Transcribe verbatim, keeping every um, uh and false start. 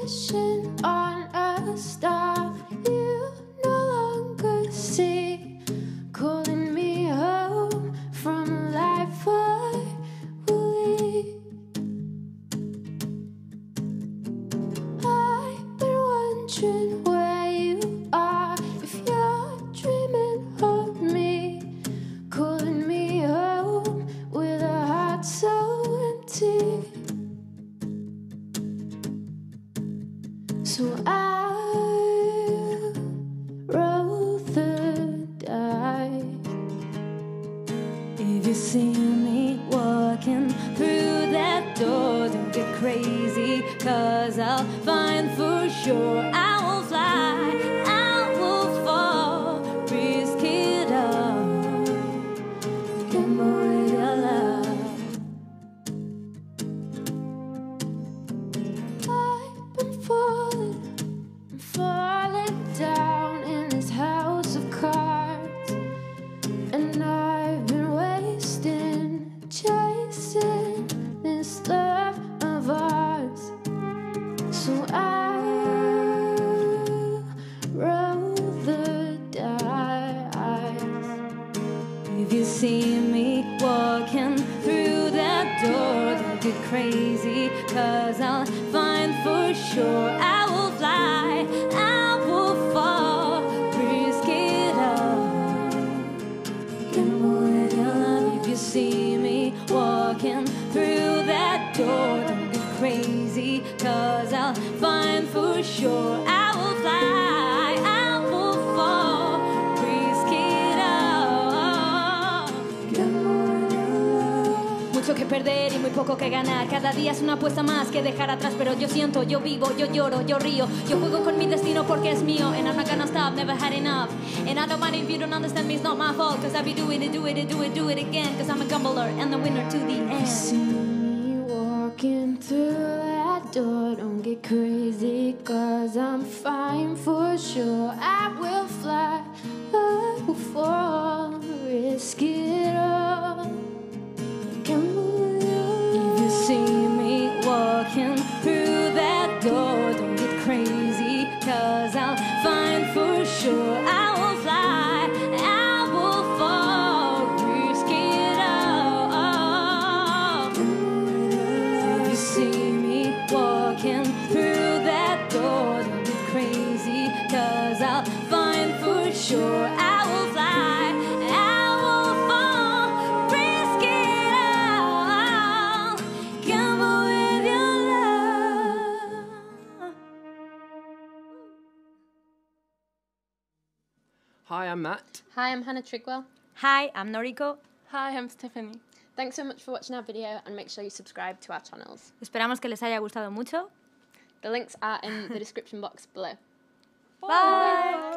wishing on a star you no longer see, calling me home from life I will lead. I've been wondering where you are, if you're dreaming of me, calling me home with a heart so empty. So I roll the dice. If you see me walking through that door, don't get crazy, cause I'll find for sure I will fly, I will fall, risk it all, gamble with your love. I've been falling, I'm falling down in this house of cards, and I've been wasting, chasing this love of ours. So I roll the dice. If you see me walking through that door, don't get crazy, cause I'll find for sure I will fly, I will fall, risk it all, gamble with your love. If you see me walking through that door, don't get crazy, cause I'll find for sure I will fly, I will fall, risk it all, gamble with your love. Mucho que perder y muy poco que ganar. Cada día es una apuesta más que dejar atrás, pero yo siento, yo vivo, yo lloro, yo río, yo juego con mi destino porque es mío, and I'm not gonna stop, never had enough. And I don't mind if you don't understand me, it's not my fault, cause I be doing it, do it, do it, do it again, cause I'm a gambler and the winner to the You see end. me walking through that door, don't get crazy, cause I'm fine for sure. I will fly, I will fall, risk it all, gamble with your If you see me walking through that door, don't get crazy, cause I'll find for sure I will fly, I will fall, risk it all. If you see me walking through that door, don't get crazy, cause I'll find for sure I will fly, I will fall, risk it all, gamble with your love. Hi, I'm Matt. Hi, I'm Hannah Trigwell. Hi, I'm Noriko. Hi, I'm Stephanie. Thanks so much for watching our video, and make sure you subscribe to our channels. Esperamos que les haya gustado mucho. The links are in the description box below. Bye.